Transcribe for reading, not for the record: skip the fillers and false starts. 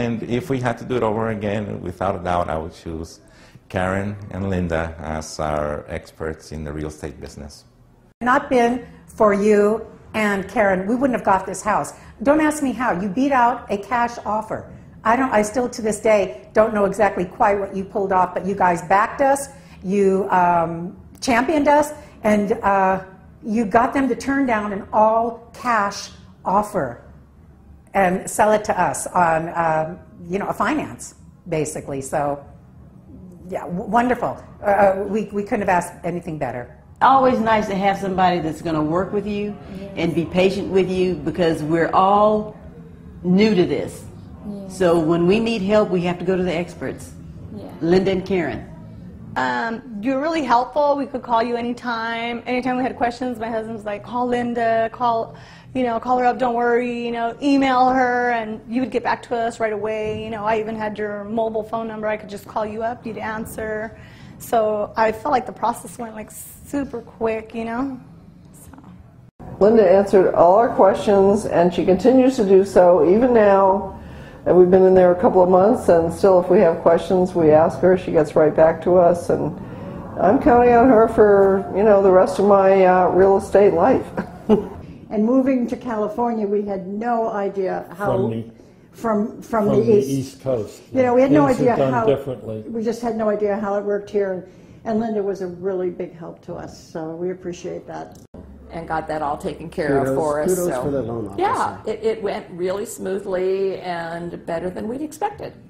And if we had to do it over again, without a doubt, I would choose Karen and Linda as our experts in the real estate business. Not been for you and Karen, we wouldn't have got this house. Don't ask me how. You beat out a cash offer. I still to this day don't know exactly quite what you pulled off, but you guys backed us, you championed us, and you got them to turn down an all-cash offer and sell it to us on a finance, basically. So, yeah, wonderful. We couldn't have asked anything better. Always nice to have somebody that's going to work with you and be patient with you, because we're all new to this. So when we need help, we have to go to the experts. Linda and Karen. You're really helpful. We could call you anytime. Anytime we had questions, my husband's like, call Linda, call her up, don't worry, email her, and you would get back to us right away. I even had your mobile phone number. I could just call you up, you'd answer. So I felt like the process went like super quick, So. Linda answered all our questions, and she continues to do so even now. And we've been in there a couple of months, and still if we have questions, we ask her. She gets right back to us, and I'm counting on her for, the rest of my real estate life. And moving to California, we had no idea how... From the East Coast. We had no idea how... differently. We just had no idea how it worked here. And Linda was a really big help to us, so we appreciate that. And got that all taken care of for us. Kudos for the loan officer. Yeah, it went really smoothly and better than we'd expected.